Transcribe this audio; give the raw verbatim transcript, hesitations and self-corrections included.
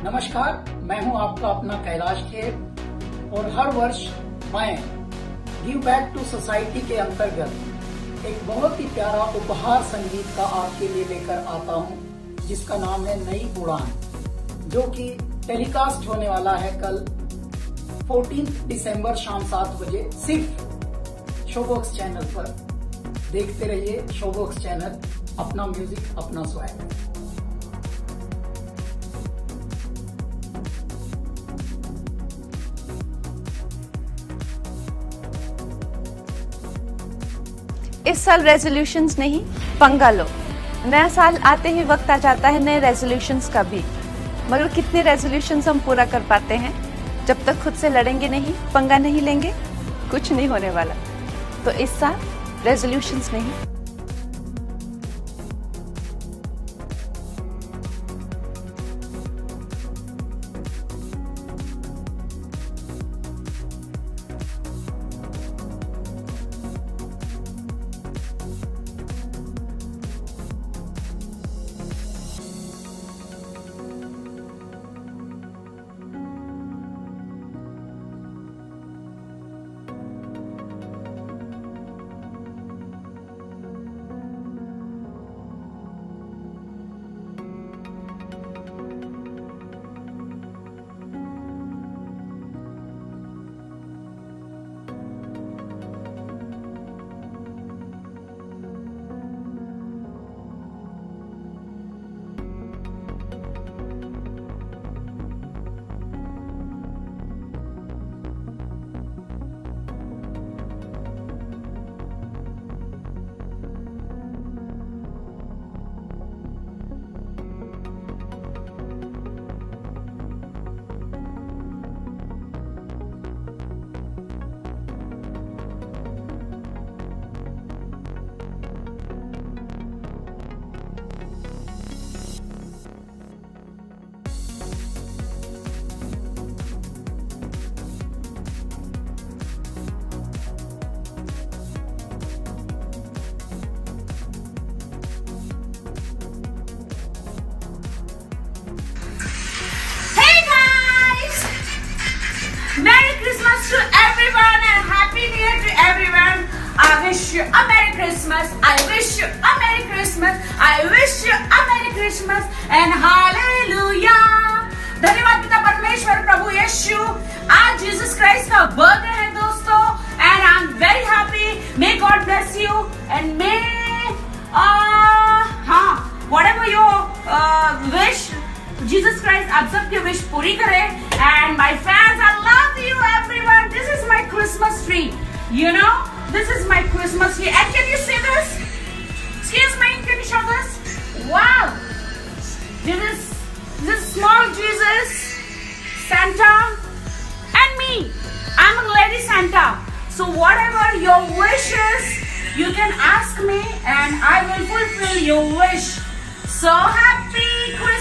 नमस्कार, मैं हूं आपका अपना कैलाश खेर और हर वर्ष मैं गिव बैक टू सोसाइटी के अंतर्गत एक बहुत ही प्यारा उपहार संगीत का आपके लिए लेकर आता हूं, जिसका नाम है नई उड़ान, जो कि टेलीकास्ट होने वाला है कल चौदह दिसंबर शाम सात बजे सिर्फ शोबॉक्स चैनल पर। देखते रहिए शोबॉक्स चैनल, अपना म्यूजिक अपना स्वैग। इस साल रेजोल्यूशंस नहीं, पंगा लो। नया साल आते ही वक्त आ जाता है नए रेजोल्यूशंस का भी, मगर कितने रेजोल्यूशंस हम पूरा कर पाते हैं? जब तक खुद से लड़ेंगे नहीं, पंगा नहीं लेंगे, कुछ नहीं होने वाला। तो इस साल रेजोल्यूशंस नहीं। To everyone and Happy New Year to everyone. I wish you a Merry Christmas. I wish you a Merry Christmas. I wish you a Merry Christmas and Hallelujah. धन्यवाद पिता परमेश्वर प्रभु यीशु। आज जीसस क्राइस्ट का birthday है दोस्तों, and I'm very happy. May God bless you and may uh, हाँ whatever you uh, wish, Jesus Christ आप सबकी विश पूरी करे। And my fans, I love you everyone. This is my Christmas tree. You know, this is my Christmas tree. And can you see this? Excuse me, can you show this? Wow. This is this small Jesus, Santa, and me. I'm a lady Santa. So whatever your wishes, you can ask me and I will fulfill your wish. So happy Christmas.